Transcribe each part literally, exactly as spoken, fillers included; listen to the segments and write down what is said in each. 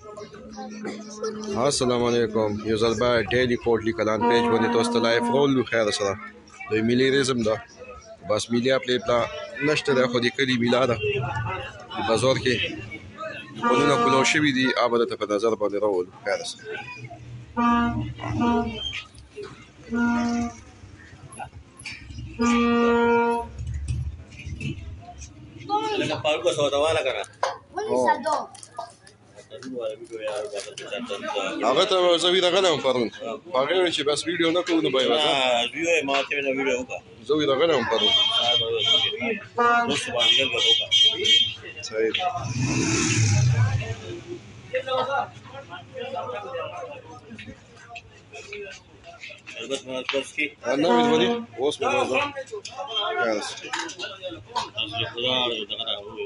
السلام علیکم. یو ځل به ډیلی کوټلی کلان پیج باندې تاسو ته لایف رول خیر سره د ملي رزم ده بس ملي خپل پلا نشته ده خو د کلی میلا ده په بازار کې قانون کولو شوی دی آباده ته په نظر باندې راول خیر سره لکه پاروکو سودا والا کنه هغه ته زوی دغه نه پرون هغه چې بس ویډیو نه کوو نو به وځه ویډیو ماته نه ویډیو وکړه زوی دغه نه پرون نو سبحان الله وکړه صحیح البته ما تاسو کې نه وې ودی اوس مې وځه یاس اصل خدا دغه راوي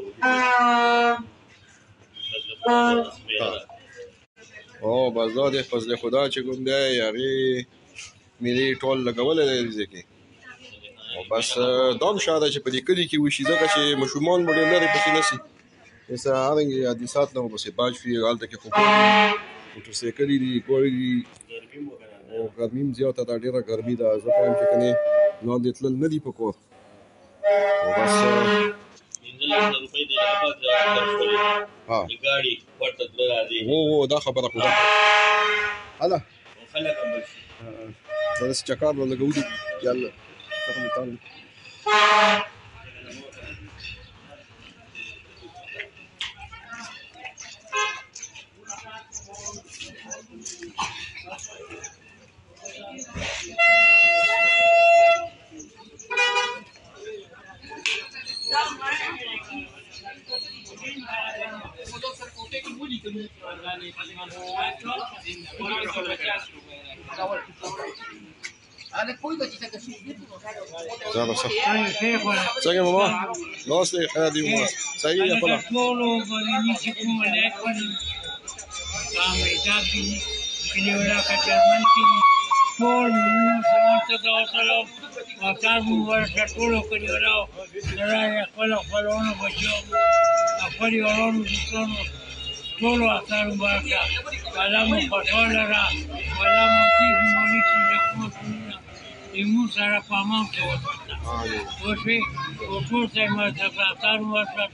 او بس دا د فضل خدا چې کوم دی هغه ملي ټول لګولې دی ځکه او بس دوم شاده چې په دې کلی کې وشي ځکه چې مشومان مړي لري پکې نسی ایسا هغه حادثات نه وبسه باج فی حالت کې خو موټر سایکل دي کوی دي او ګرمیم زیاته دا ډیره ګرمي ده زه وایم چې کني نو د تل نه دی پکور او بس روپۍ دی ها ګاډي ورته تل راځي وو وو دا خبره خو ده هلا خلک هم بس دا چکار ولا لګو دي یاله څنګه تعال زیاده څه څنګه ماما نوسته خیر دی ماما صحیح دی خپل ټولو باندې چې کومه لیکل امریکا کې کلیولا کا جرمن کې ټول نو سمته دا وسلو وکړ مو ورته ټولو کلیولا راځي خپل خپلونو بچو خپل ورونو ټولو ټولو اثر ورکا کلامو پټول را کلامو چې مونږ چې کوم ایمو سره پامام کې وځه اوسې او ټول ځای ما ته اثر ورکا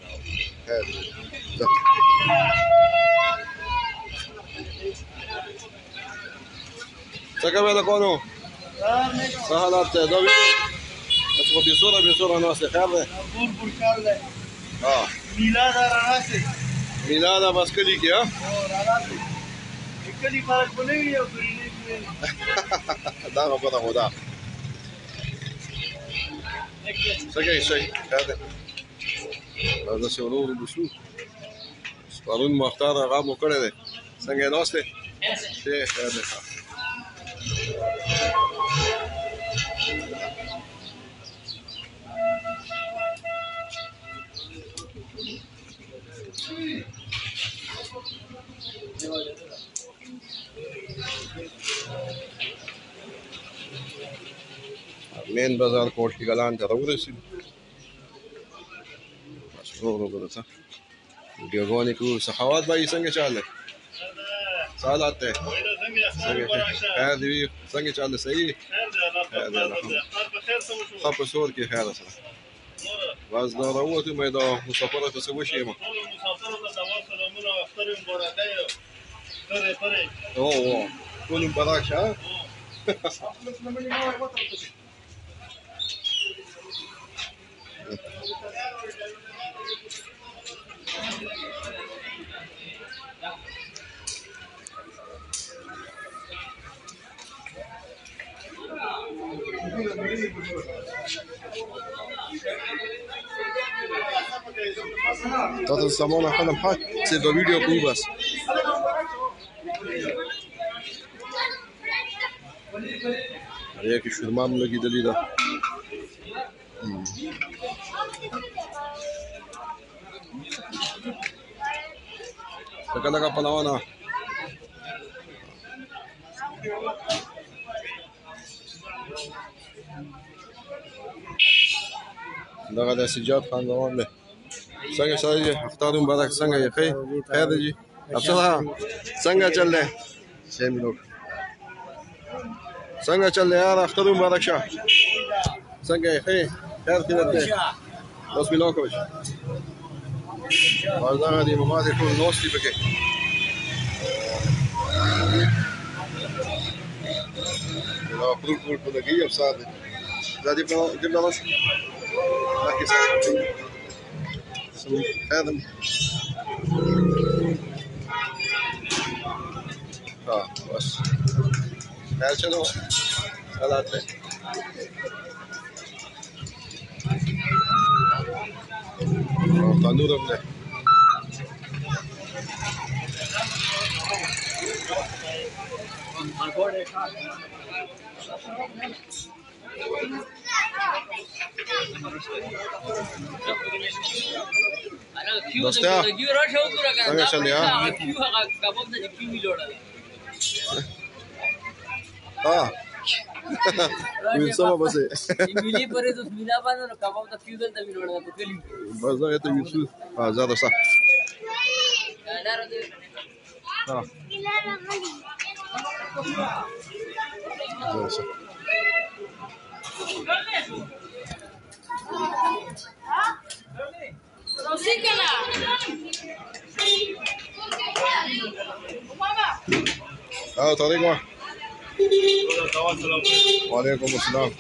څنګه به دا کوو څه حالات ته دا ویډیو تاسو په بيسوره بيسوره نو څه خیر ده ګور ګور کار ده ها میلاد راځي میلاد بس کلی کې ها راځي کلی فرق بنوي او کلی دا غوډه غوډه څنګه یې شي دا دا څه ورو بسو سپارون مختار هغه مو کړی دی څنګه نوسته شه خیر ده مین بازار کوټلی کلان ته ورسېد بس ورو ورو څه ویډیوګانې کوو سخاوت به یې څنګه چاله سالات ته څنګه خیر دی څنګه چاله صحیح خیر دی خو په سور کې خیر سره واز دا راوته مې دا مسافر ته څه وشي ما مسافر ته دا سلامونه اختر مبارکي پرې پرې او ټول مبارک شه تاسو سمونه خلم حق څه د ویډیو کوو بس اړیا کې شورمام لګیدلې ده څنګه لگا پلاوانا دغه د سجاد خان روان دی څنګه سړی اختر مبارک څنګه یې خیر دی अफसर څنګه چل رہے ہیں چھ منٹ څنګه چل رہے یار اختر مبارک شه څنګه یې خیر خیر خیرت دی اوس ملو کوي بازار دی ماما دې ټول نوستي پکې نو ټول ټول په لګي افسر دی زادي په دې بلاس راکې سم خدم हाँ बस खैर चलो कल आते हैं तंदूर हमने दोस्ता संग चल यार हाँ sama basi Mili pare to mila bana no kabab ta fuel ta milo na keli bas da to yusu ah zada sa हाँ zada sa اه طريق واحد وعليكم السلام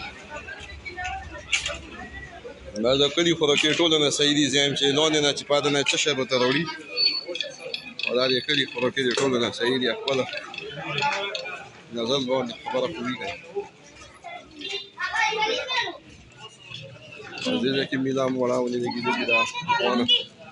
ما دا کلی خوراکي ټول نه صحیح دي زم چې لون نه چې پاد نه چشه به تروړي ولا دې کلی خوراکي ټول نه صحیح دي خپل نظر باندې خبره کوي دې دې کې میلام ولاونه دې کې دې دا ونه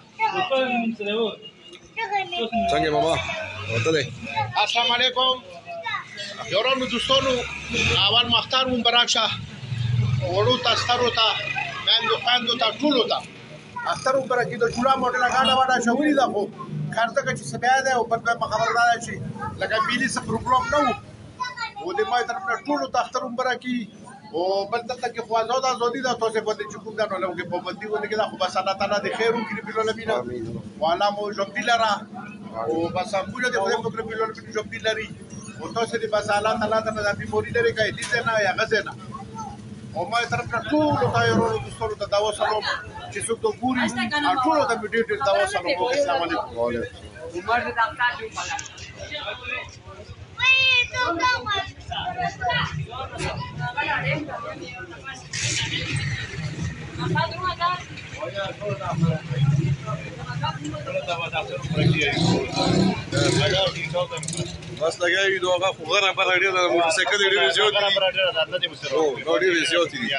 څنګه ماما وته السلام علیکم یورانو دوستانو اول مختار مبارک شه وړو تاسو ته مندو خاندو ته ټولو ته اختر مبارک د جوړه موټر غاډه واډه شوې ده خو کارته چې سبا ده او په خبردار شي لکه بیلی څه پروګرام نه وو و دې ما طرف نه ټولو ته اختر مبارک او بل دلته کې خوازو دا زودي دا تاسو په دې چې کوم دا نو لږه په باندې ونه کې خو بس الله تعالی دې خیر وکړي په لمینه والا مو جوړ لرا او بس موږ دې په دې په لمینه جوړ لري او تاسو دې بس الله تعالی ته د بیموري لري کوي دې نه یا غزنه او ما طرف ته ټول ته یو دوستانو ته دا وسلام چې څوک ته ګوري ټول ته دې دې دا وسلام او السلام علیکم عمر دې ډاکټر دی پالا بس لګي دوه هغه غره پر اړه د موټرسایکل ډېر زیات دي او نو ډېر زیات دي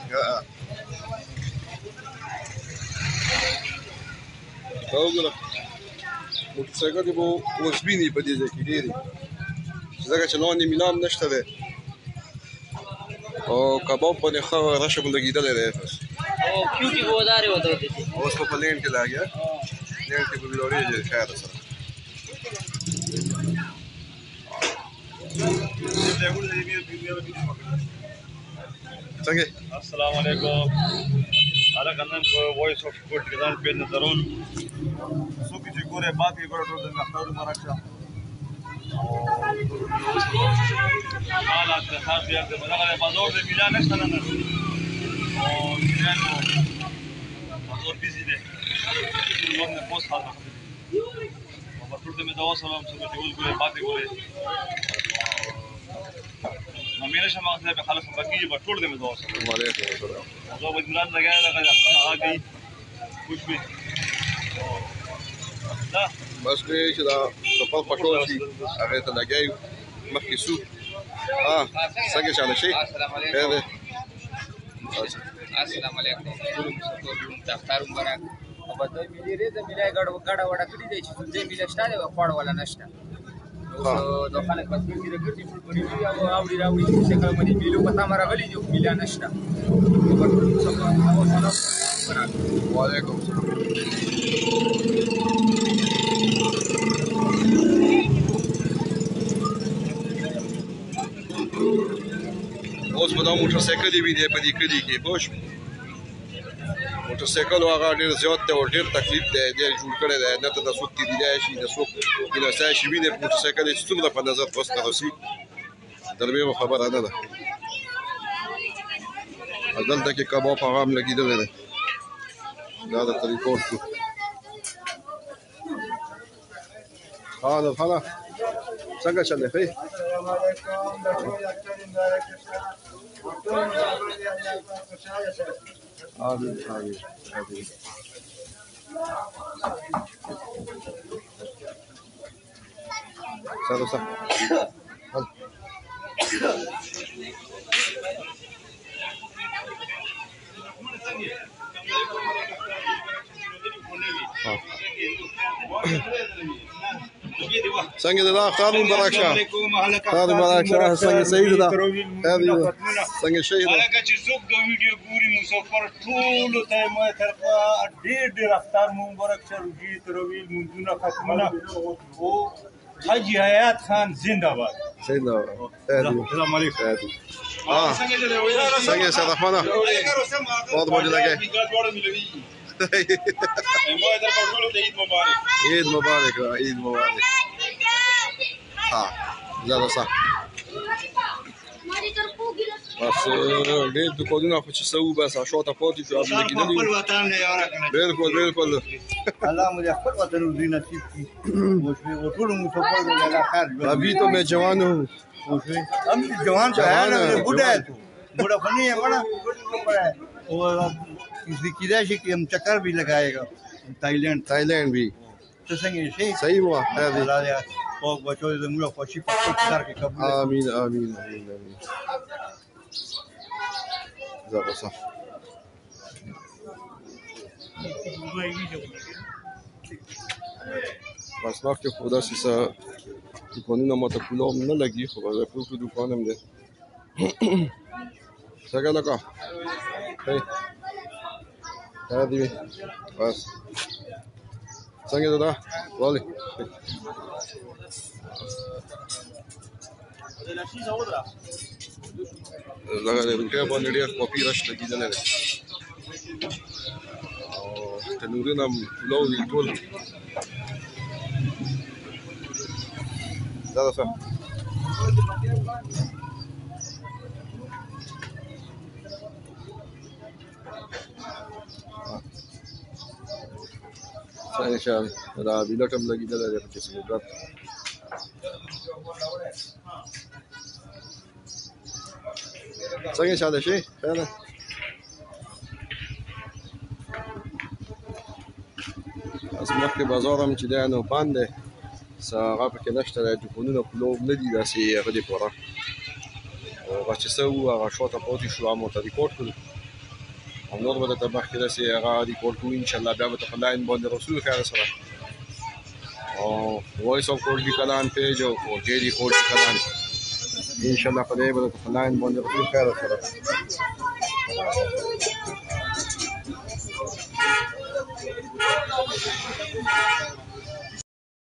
دا وګوره موټرسایکل به وسبینی په دې ځای کې ډېر ځکه چې لاندې میلام نشته دی او کباب باندې ښه رشم لګېدلی دی او کیوټي ودارې وته دي اوس په پلین کې لاګیا لین کې به ویلوري دې خیر سره څنګه السلام علیکم ala kannan ko voice of good kidan pe nazarun so ki gore baat ye gore to akhtar maraksha ala ta khafiya de bana bazor de milan nashana na o milan bazor busy de lon ne post hal o batur de me dawa salam so ki gore baat ye gore ممينه شمع سے خلاص باقی بٹوڑ دے میں دوست وعلیکم السلام وہ بدلان لگایا لگا آ گئی کچھ بھی لا بس به چې دا په پټول شي هغه ته لګي مخکې سو ها څنګه چاله شي السلام علیکم السلام علیکم ټول مسافر دفتر مبارک او په دې ملي ری ته ملای غړ وکړه وړه کړی دی چې دې ملي شته او پړ ولا نشته نو د خلک بس کې راګرځي ټول پړي وي او اوري راوړي چې کله مې ملي پتا ما راغلي دی ملي نشته وعلیکم السلام اوس په دا موټرسایکل دی په دې کلی کې پوښ موټر سایکل هغه ډېر زیات دی او ډېر تکلیف دی ډېر جوړ کړی دی نه ته د څوک تېرېدای شي د څوک ګیلاسای شي وینې موټر سایکل یې څومره په نظر پس ته رسي در بې خبره نه ده دلته کې کباب هغه هم لګېدلی دی دا درته ریپورټ کړو ها نورخانه څنګه چل دی ښه آمین آمین آمین سلام سلام څنګه ده اختر مبارک شه اختر مبارک شه څنګه صحیح ده څنګه شي ده هغه چې څوک د ویډیو ګوري مسافر ټول ته ما طرفه ډېر ډېر اختر مبارک شه روزي ترویل منځونه ختمونه او حاجی حیات خان زنده باد زنده باد السلام علیکم ها څنګه سره خانه बहुत मजा लगे عيد مبارك عيد مبارك ها زړه صح بس ډېر دکانونه خو چې څه بس شاته پاتې شو هغه لګېدلي خپل وطن نه یاره کنه بالکل بالکل الله مو خپل وطن دې نصیب کړي او ټول مو سفر دې الله خیر ابھی تو میں جوان ہوں हम जवान तो है ना बूढ़ा है तू बूढ़ा फनी है बड़ा और किसी की राशि की हम चक्कर भी लगाएगा थाईलैंड थाईलैंड भी तो संगे सही सही हुआ अल्लाह या और बच्चों से मुझे खुशी पकड़ के कबूल आमीन आमीन आमीन आमीन زړه صح بس وقتی خدا سیسا دکانونه ما ته پولام نه لګي خو به پوکو دکان هم دی څنګه لکه هی ها دی بس څنګه ده والي لکه د بنکې باندې ډېر کاپي رش لګېدلی دی او تنورونه هم پلاو دي ټول زیاده ښه څنګه شال دا بیلټ هم لګېدلی دی پکې سموټر څنګه چاله شي خیال اس مخکې بازار هم چې دی نو بند دی څه هغه پکې نشته دی دوکانونه پلوب نه دي داسې هغه دې پوره او هغه چې څه وو هغه شاته پاتې شو هغه مو ته ریکارډ کړو او نور به درته مخکې داسې هغه ریکارډ کوو انشاءالله بیا به ته په لاین باندې رسول خیر سره او وایس آف کوډ کلان پیج او جې ډي کوډ کلان انشاءالله په دې به درته په لاین باندې رسول خیر سره